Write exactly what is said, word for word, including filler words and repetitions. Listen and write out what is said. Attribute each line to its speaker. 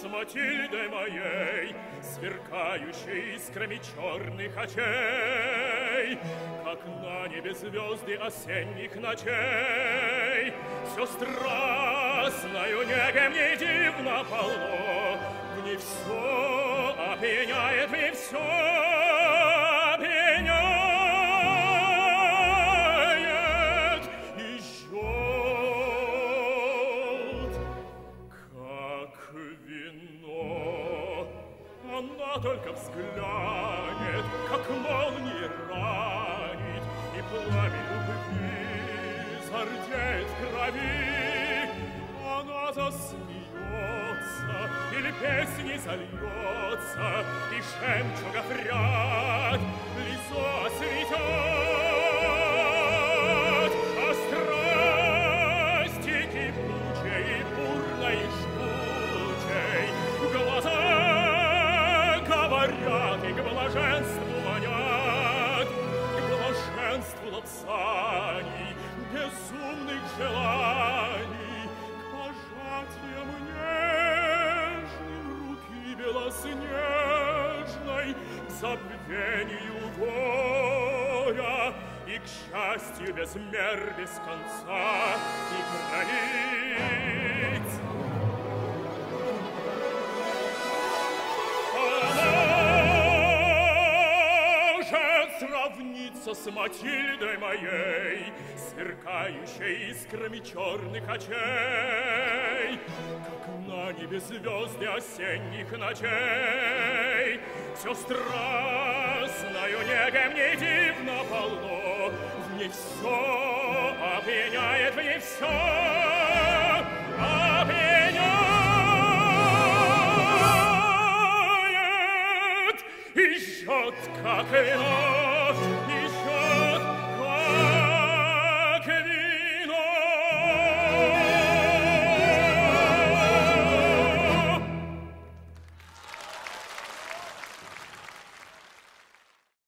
Speaker 1: с Матильдой моей, сверкающей искрами черных очей, как на небе звезды осенних ночей. Все страстною неге мне дивно полно, в ней все опьяняет, в ней все опьяняет и жжет, как вино. Она только взглянет, как молния ранит, и пламя любви зардеет в крови. Она засмеется, или песни зальется, и жемчугов ряд лицо осветят. А страсти кипучей, бурной и жгучей глаза говорят и к блаженству манят, к блаженству лапсаний, безумных желаний, к пожатиям нежным руки белоснежной, к забвению горя и к счастью без мер, без конца и границ. Сравниться с Матильдой моей, сверкающей искрами черных очей, как на небе звезды осенних ночей. Все страстною неге мне дивно полно, в ней все опьяняет, в ней все опьяняет и жжет, как вино.